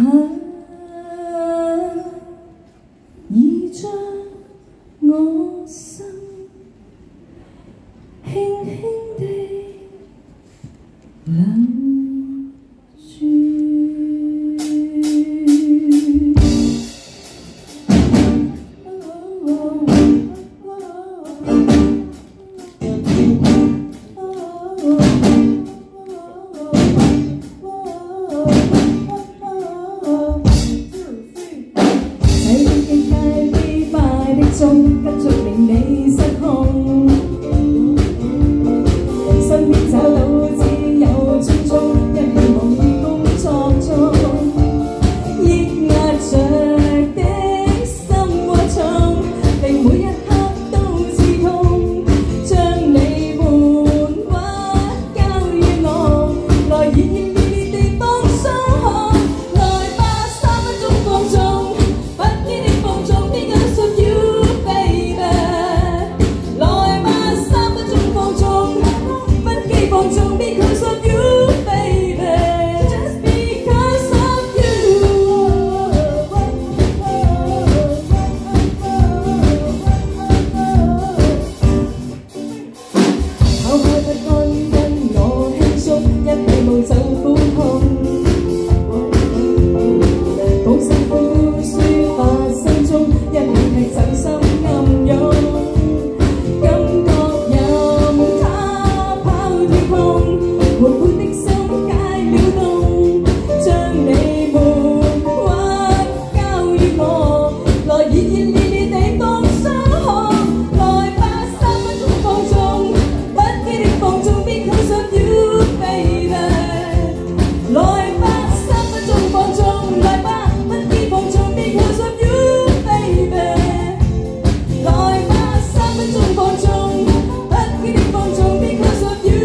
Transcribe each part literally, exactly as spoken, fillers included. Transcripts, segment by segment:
已將我心輕輕地留住。中急速令你失控，身邊找到只有匆匆，一起忙於工作中，抑壓着的心過重，令每一刻都刺痛，將你緩屈交予我，來熱熱烈烈地放鬆看，來吧三分鐘放縱，不羈的放縱，邊個信要？Because of you, baby, just because of you. 拋開不安，跟我輕鬆，一起冒走苦痛，講心苦抒發心中，一起踢走心暗湧。活潑的心解了凍，將你悶屈交予我，來熱熱烈烈地放鬆看，來吧三分鐘放縱，不羈的放縱 because of you, baby， 來吧三分鐘放縱，來吧不羈放縱 because of you, baby， 來吧三分鐘放縱，不羈的放縱 because of you。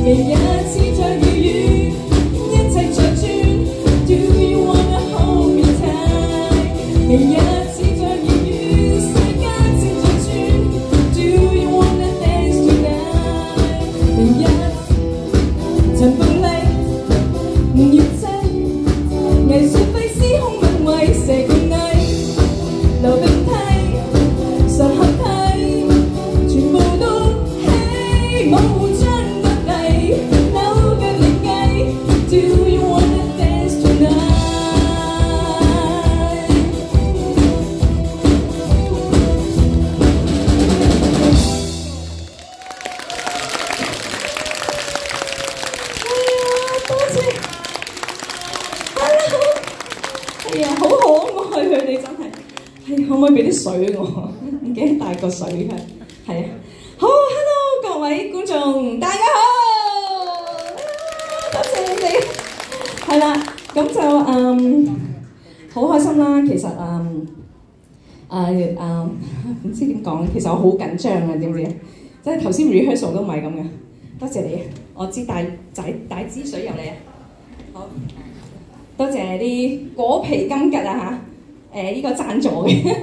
明日似在遙遠，一切在轉。Do you wanna hold me tight？ 明日似在遙遠，世間正在轉。Do you wanna dance tonight？ 明日塵暴力，月際藝術費司空問位，蛇共藝流並替，實合體，全部都希望互相得利，扭腳另計。Do you wanna dance tonight？ 多謝 ，Hello， 係啊，好可愛佢哋真係，係可唔可以俾啲水我？唔記得帶個水係，係啊，好 ，Hello 各位觀眾，大家好，多謝你哋，係啦，咁就嗯好開心啦，其實嗯誒誒唔知點講，其實我好緊張啊，知唔知啊？即係頭先 rehearsal 都唔係咁嘅，多謝你，我知帶帶帶支水入嚟啊，好。多謝啲果皮金桔啊嚇，誒、呃、呢、這個贊助嘅。